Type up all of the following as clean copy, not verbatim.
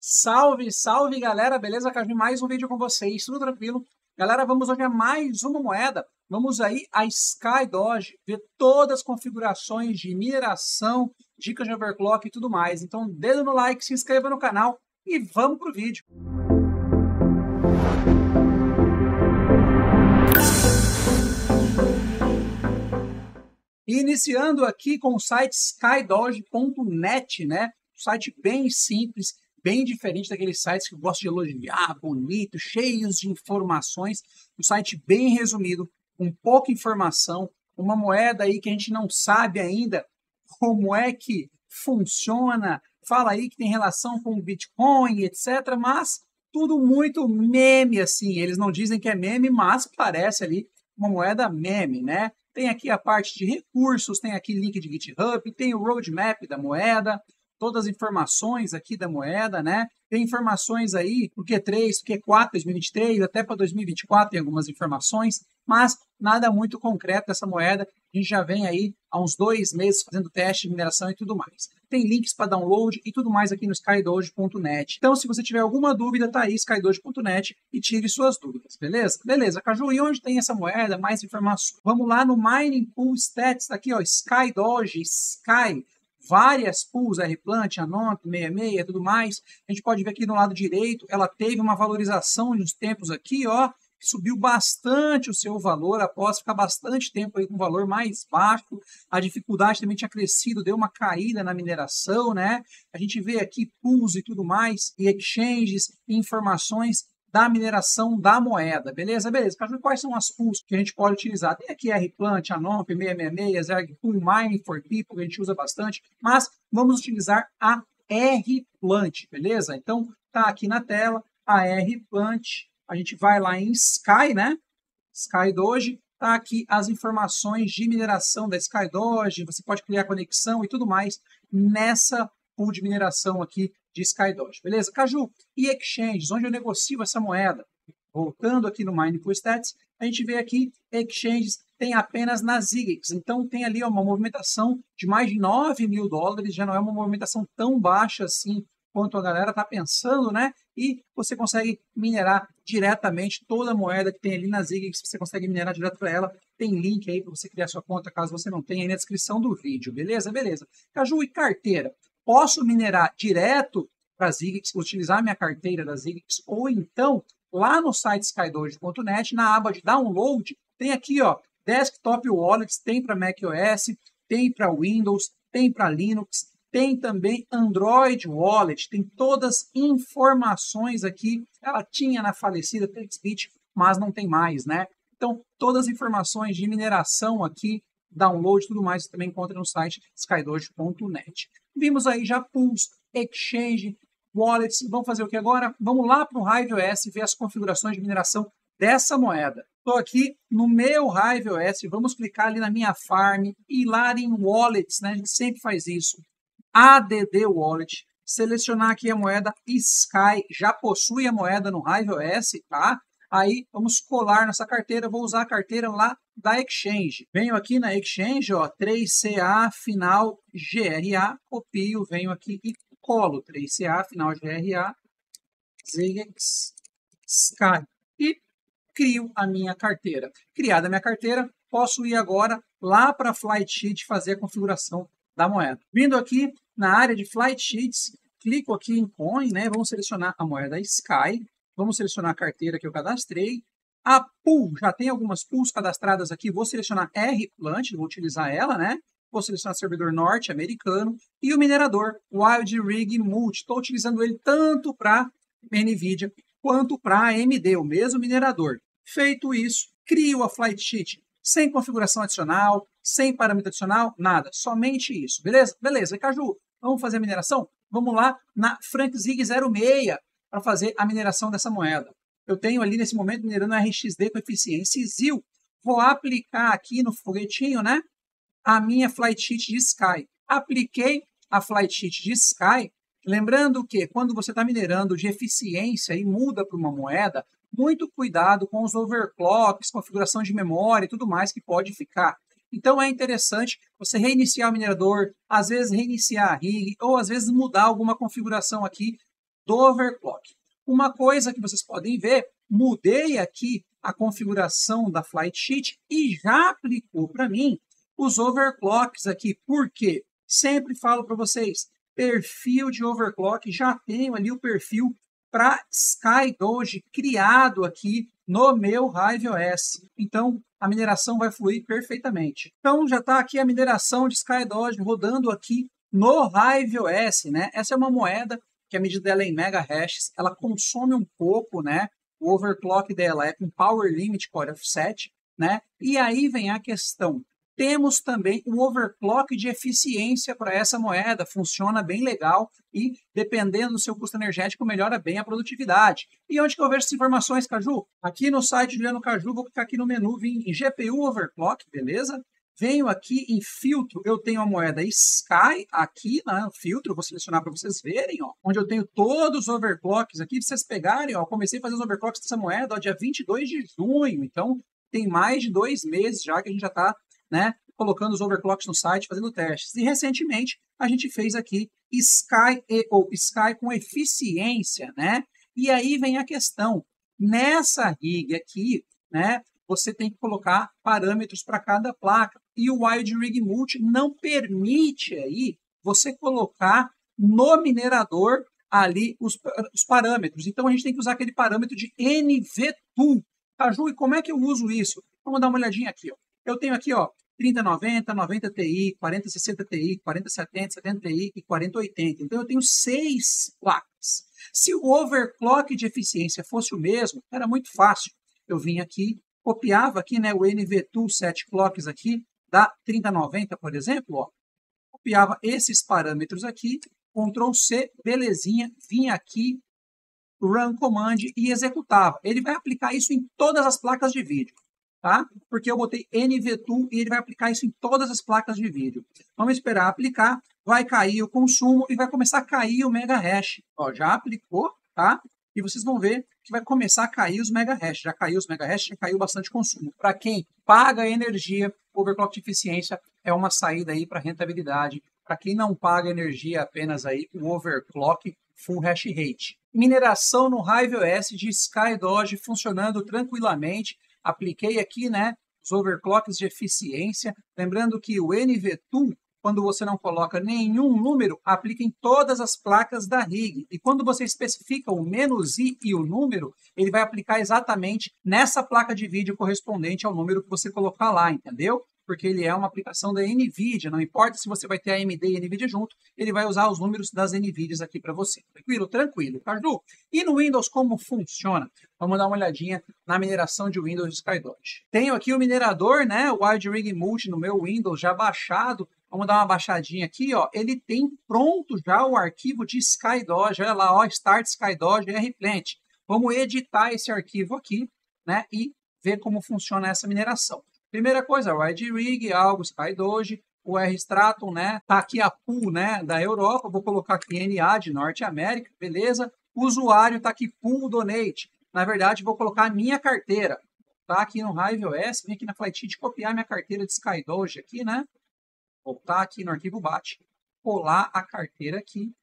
Salve, salve galera, beleza? Caju, mais um vídeo com vocês, tudo tranquilo? Galera, vamos hoje a mais uma moeda, vamos aí a Sky Doge, ver todas as configurações de mineração, dicas de overclock e tudo mais. Então, dedo no like, se inscreva no canal e vamos pro vídeo. Iniciando aqui com o site skydoge.net, né? Um site bem simples, bem diferente daqueles sites que eu gosto de elogiar, bonito, cheios de informações. Um site bem resumido, com pouca informação, uma moeda aí que a gente não sabe ainda como é que funciona, fala aí que tem relação com o Bitcoin, etc., mas tudo muito meme, assim. Eles não dizem que é meme, mas parece ali uma moeda meme, né? Tem aqui a parte de recursos, tem aqui link de GitHub, tem o roadmap da moeda, todas as informações aqui da moeda, né? Tem informações aí do Q3, Q4, 2023, até para 2024 tem algumas informações, mas nada muito concreto dessa moeda. A gente já vem aí há uns 2 meses fazendo teste de mineração e tudo mais. Tem links para download e tudo mais aqui no skydoge.net. Então, se você tiver alguma dúvida, tá aí skydoge.net e tire suas dúvidas, beleza? Beleza, Caju, e onde tem essa moeda? Mais informações. Vamos lá no Mining Pool Stats, tá aqui, ó, Sky Doge, Sky. Várias pools, Rplant, Anon, 66 e tudo mais. A gente pode ver aqui no lado direito, ela teve uma valorização de uns tempos aqui, ó, subiu bastante o seu valor após ficar bastante tempo aí com um valor mais baixo. A dificuldade também tinha crescido, deu uma caída na mineração, né? A gente vê aqui pools e tudo mais, e exchanges, informações da mineração da moeda, beleza? Beleza. Quais são as pools que a gente pode utilizar? Tem aqui Rplant, Anomp, 666, Zergpool, Mining for People, que a gente usa bastante, mas vamos utilizar a Rplant, beleza? Então, tá aqui na tela a Rplant, a gente vai lá em Sky, né? Sky Doge, tá aqui as informações de mineração da Sky Doge, você pode criar conexão e tudo mais nessa pool de mineração aqui de Sky Doge, beleza? Caju, e exchanges, onde eu negocio essa moeda? Voltando aqui no Mining Pool Stats, a gente vê aqui exchanges tem apenas na Zigix, então tem ali uma movimentação de mais de 9 mil dólares, já não é uma movimentação tão baixa assim quanto a galera está pensando, né? E você consegue minerar diretamente toda a moeda que tem ali na Zigix, você consegue minerar direto para ela. Tem link aí para você criar sua conta, caso você não tenha, aí na descrição do vídeo, beleza? Beleza. Caju, e carteira? Posso minerar direto para a Zigix, utilizar minha carteira da Zigix, ou então, lá no site skydoge.net, na aba de download, tem aqui, ó, Desktop Wallets, tem para macOS, tem para Windows, tem para Linux, tem também Android Wallet, tem todas as informações aqui. Ela tinha na falecida TextBit, mas não tem mais, né? Então, todas as informações de mineração aqui, download e tudo mais, você também encontra no site skydoge.net. Vimos aí já pools, exchange, wallets. Vamos fazer o que agora? Vamos lá para o HiveOS ver as configurações de mineração dessa moeda. Estou aqui no meu HiveOS, vamos clicar ali na minha farm e lá em wallets, né? A gente sempre faz isso. ADD Wallet, selecionar aqui a moeda Sky, já possui a moeda no HiveOS, tá? Aí vamos colar nessa carteira, vou usar a carteira lá da Exchange. Venho aqui na Exchange, ó, 3CA final GRA, copio, venho aqui e colo 3CA final GRA, Zigix, Sky e crio a minha carteira. Criada a minha carteira, posso ir agora lá para a Flight Sheet fazer a configuração da moeda. Vindo aqui na área de Flight Sheets, clico aqui em Coin, né? Vamos selecionar a moeda Sky, vamos selecionar a carteira que eu cadastrei. A pool, já tem algumas pools cadastradas aqui, vou selecionar Rplant, vou utilizar ela, né? Vou selecionar servidor norte-americano e o minerador Wild Rig Multi. Estou utilizando ele tanto para NVIDIA quanto para AMD, o mesmo minerador. Feito isso, crio a Flight Sheet sem configuração adicional, sem parâmetro adicional, nada. Somente isso, beleza? Beleza, Caju, vamos fazer a mineração? Vamos lá na FrankZig 06 para fazer a mineração dessa moeda. Eu tenho ali nesse momento minerando RXD com eficiência ZIL. Vou aplicar aqui no foguetinho, né? A minha Flight Sheet de Sky. Apliquei a Flight Sheet de Sky. Lembrando que quando você está minerando de eficiência e muda para uma moeda, muito cuidado com os overclocks, configuração de memória e tudo mais que pode ficar. Então é interessante você reiniciar o minerador, às vezes reiniciar a rig, ou às vezes mudar alguma configuração aqui do overclock. Uma coisa que vocês podem ver, mudei aqui a configuração da flight sheet e já aplicou para mim os overclocks aqui. Por quê? Sempre falo para vocês, perfil de overclock, já tenho ali o perfil para SkyDoge criado aqui no meu Hive OS. Então, a mineração vai fluir perfeitamente. Então, já está aqui a mineração de SkyDoge rodando aqui no Hive OS, né? Essa é uma moeda que a medida dela é em megahashes, ela consome um pouco, né? O overclock dela é com Power Limit Core Offset, né? E aí vem a questão. Temos também o overclock de eficiência para essa moeda, funciona bem legal e, dependendo do seu custo energético, melhora bem a produtividade. E onde que eu vejo essas informações, Caju? Aqui no site Juliano Caju, vou clicar aqui no menu, vim em GPU Overclock, beleza? Venho aqui em filtro, eu tenho a moeda Sky aqui no filtro, vou selecionar para vocês verem, ó, onde eu tenho todos os overclocks aqui, para vocês pegarem, ó, comecei a fazer os overclocks dessa moeda, ó, dia 22 de junho, então tem mais de 2 meses já que a gente já está, né, colocando os overclocks no site, fazendo testes. E recentemente a gente fez aqui Sky com eficiência, né? E aí vem a questão, nessa rig aqui, né, você tem que colocar parâmetros para cada placa. E o Wild Rig Multi não permite aí você colocar no minerador ali os parâmetros. Então, a gente tem que usar aquele parâmetro de NVTool. Caju, e como é que eu uso isso? Vamos dar uma olhadinha aqui. Ó. Eu tenho aqui, ó, 3090, 90 Ti, 4060 Ti, 4070, 70 Ti e 4080. Então, eu tenho 6 placas. Se o overclock de eficiência fosse o mesmo, era muito fácil. Eu vim aqui, copiava aqui, né, o NVTool 7 clocks aqui, da 3090, por exemplo, ó, copiava esses parâmetros aqui, Ctrl C, belezinha, vinha aqui, Run Command e executava. Ele vai aplicar isso em todas as placas de vídeo, tá? Porque eu botei NVTool e ele vai aplicar isso em todas as placas de vídeo. Vamos esperar aplicar, vai cair o consumo e vai começar a cair o megahash. Ó, já aplicou, tá? E vocês vão ver que vai começar a cair os megahash. Já caiu os megahash, já caiu bastante consumo. Para quem paga energia, overclock de eficiência é uma saída aí para rentabilidade. Para quem não paga energia apenas aí, o overclock full hash rate. Mineração no Hive OS de SkyDoge funcionando tranquilamente. Apliquei aqui, né, os overclocks de eficiência. Lembrando que o NVTool, quando você não coloca nenhum número, aplica em todas as placas da rig. E quando você especifica o "-i" e o número, ele vai aplicar exatamente nessa placa de vídeo correspondente ao número que você colocar lá, entendeu? Porque ele é uma aplicação da NVIDIA, não importa se você vai ter a AMD e a NVIDIA junto, ele vai usar os números das NVIDIAs aqui para você. Tranquilo? Tranquilo, Caju. E no Windows, como funciona? Vamos dar uma olhadinha na mineração de Windows de SkyDoge. Tenho aqui o minerador, né, o Wild Rig Multi no meu Windows já baixado. Vamos dar uma baixadinha aqui, ó. Ele tem pronto já o arquivo de SkyDoge. Olha lá, ó, Start SkyDoge RPlant. Vamos editar esse arquivo aqui, né, e ver como funciona essa mineração. Primeira coisa, Wild Rig, algo, SkyDoge, o R-Stratum, né? Tá aqui a pool, né, da Europa. Vou colocar aqui NA de Norte América, beleza? O usuário tá aqui pool donate. Na verdade, vou colocar a minha carteira. Tá aqui no Hive OS, vim aqui na Flight Sheet copiar minha carteira de SkyDoge aqui, né? Voltar aqui no arquivo BAT, colar a carteira aqui,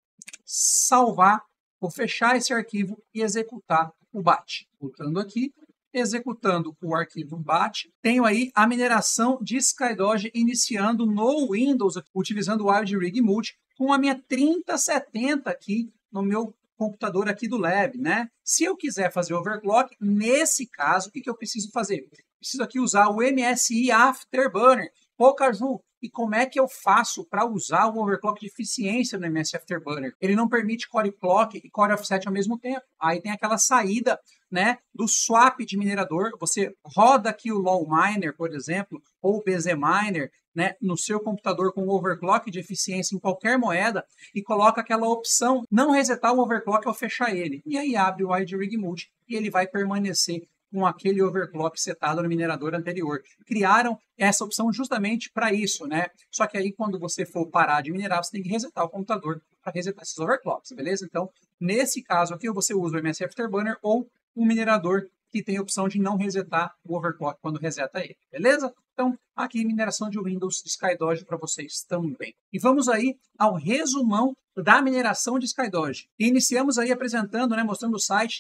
salvar, vou fechar esse arquivo e executar o BAT. Voltando aqui, executando o arquivo BAT, tenho aí a mineração de SkyDoge iniciando no Windows, utilizando o Wild Rig Multi, com a minha 3070 aqui no meu computador aqui do lab, né? Se eu quiser fazer overclock, nesse caso, o que eu preciso fazer? Preciso aqui usar o MSI Afterburner. Pô, Caju, e como é que eu faço para usar o overclock de eficiência no MSI Afterburner? Ele não permite core clock e core offset ao mesmo tempo. Aí tem aquela saída, né, do swap de minerador. Você roda aqui o Low Miner, por exemplo, ou o BZ Miner, né, no seu computador com overclock de eficiência em qualquer moeda e coloca aquela opção não resetar o overclock ao fechar ele. E aí abre o Wild Rig Multi e ele vai permanecer com aquele overclock setado no minerador anterior. Criaram essa opção justamente para isso, né? Só que aí, quando você for parar de minerar, você tem que resetar o computador para resetar esses overclocks, beleza? Então, nesse caso aqui, você usa o MSI Afterburner ou um minerador que tem a opção de não resetar o overclock quando reseta ele, beleza? Então, aqui mineração de Windows de SkyDoge para vocês também. E vamos aí ao resumão da mineração de SkyDoge. Iniciamos aí apresentando, né, mostrando o site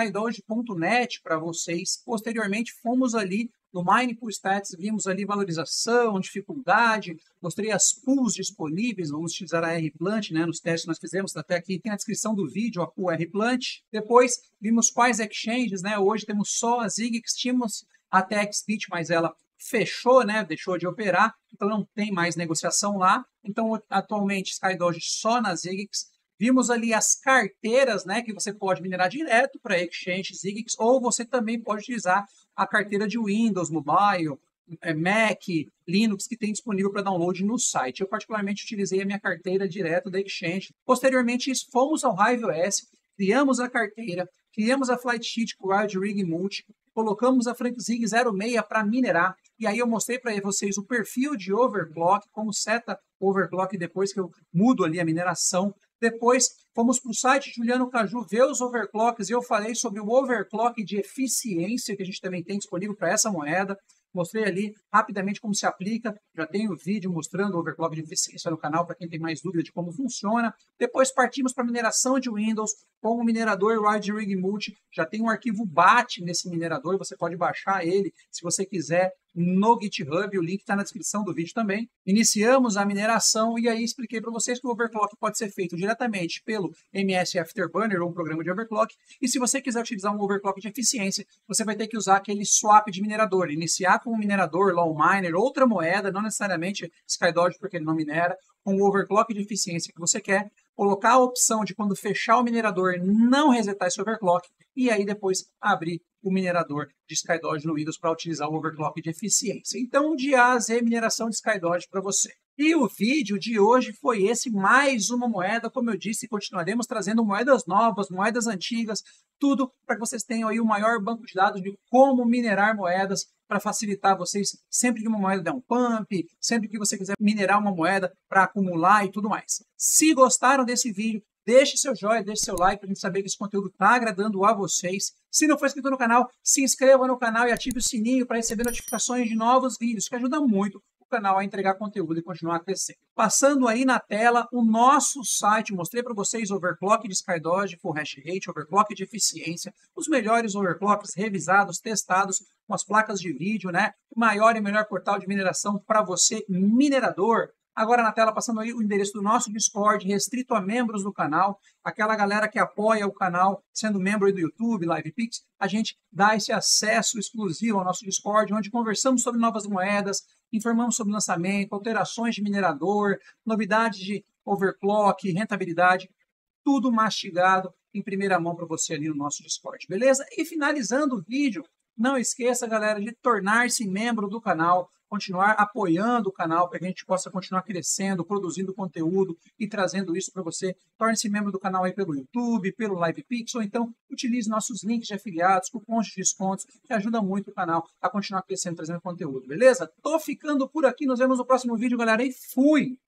skydoge.net para vocês. Posteriormente, fomos ali no Mine Pool Stats, vimos ali valorização, dificuldade, mostrei as pools disponíveis, vamos utilizar a RPlant, né, nos testes que nós fizemos, tá até aqui na descrição do vídeo, a pool RPlant. Depois, vimos quais exchanges, né, hoje temos só a Zigix, tínhamos até a XBit, mas ela fechou, né, deixou de operar, então não tem mais negociação lá. Então, atualmente, SkyDoge só na Zigix. Vimos ali as carteiras, né, que você pode minerar direto para Exchange Zigix, ou você também pode utilizar a carteira de Windows, Mobile, Mac, Linux, que tem disponível para download no site. Eu, particularmente, utilizei a minha carteira direto da Exchange. Posteriormente, fomos ao HiveOS, criamos a carteira, criamos a Flight Sheet com o Wild Rig Multi, colocamos a FrankZig 06 para minerar, e aí eu mostrei para vocês o perfil de overclock, como seta overclock depois que eu mudo ali a mineração. Depois, fomos para o site Juliano Caju ver os overclocks e eu falei sobre o overclock de eficiência que a gente também tem disponível para essa moeda. Mostrei ali rapidamente como se aplica, já tem o vídeo mostrando o overclock de eficiência no canal para quem tem mais dúvida de como funciona. Depois partimos para a mineração de Windows com o minerador Wild Rig Multi. Já tem um arquivo BAT nesse minerador, você pode baixar ele se você quiser no GitHub, o link está na descrição do vídeo também. Iniciamos a mineração e aí expliquei para vocês que o overclock pode ser feito diretamente pelo MS Afterburner ou um programa de overclock. E se você quiser utilizar um overclock de eficiência, você vai ter que usar aquele swap de minerador. Iniciar com um minerador, Lawminer, outra moeda, não necessariamente SkyDoge porque ele não minera, com o overclock de eficiência que você quer, colocar a opção de quando fechar o minerador não resetar esse overclock e aí depois abrir o minerador de SkyDoge no Windows para utilizar o overclock de eficiência. Então, de A a Z, mineração de SkyDoge para você. E o vídeo de hoje foi esse, mais uma moeda, como eu disse, continuaremos trazendo moedas novas, moedas antigas, tudo para que vocês tenham aí o maior banco de dados de como minerar moedas para facilitar vocês sempre que uma moeda der um pump, sempre que você quiser minerar uma moeda para acumular e tudo mais. Se gostaram desse vídeo, deixe seu joinha, deixe seu like para a gente saber que esse conteúdo está agradando a vocês. Se não for inscrito no canal, se inscreva no canal e ative o sininho para receber notificações de novos vídeos, que ajuda muito o canal a entregar conteúdo e continuar crescendo. Passando aí na tela o nosso site, mostrei para vocês overclock de SkyDoge, full hash rate, overclock de eficiência, os melhores overclocks revisados, testados com as placas de vídeo, né? O maior e melhor portal de mineração para você, minerador. Agora na tela, passando aí o endereço do nosso Discord, restrito a membros do canal, aquela galera que apoia o canal, sendo membro do YouTube, LivePix, a gente dá esse acesso exclusivo ao nosso Discord, onde conversamos sobre novas moedas, informamos sobre lançamento, alterações de minerador, novidades de overclock, rentabilidade, tudo mastigado em primeira mão para você ali no nosso Discord, beleza? E finalizando o vídeo, não esqueça, galera, de tornar-se membro do canal, continuar apoiando o canal para que a gente possa continuar crescendo, produzindo conteúdo e trazendo isso para você. Torne-se membro do canal aí pelo YouTube, pelo LivePix, ou então utilize nossos links de afiliados, cupons de descontos, que ajuda muito o canal a continuar crescendo, trazendo conteúdo, beleza? Tô ficando por aqui, nos vemos no próximo vídeo, galera, e fui!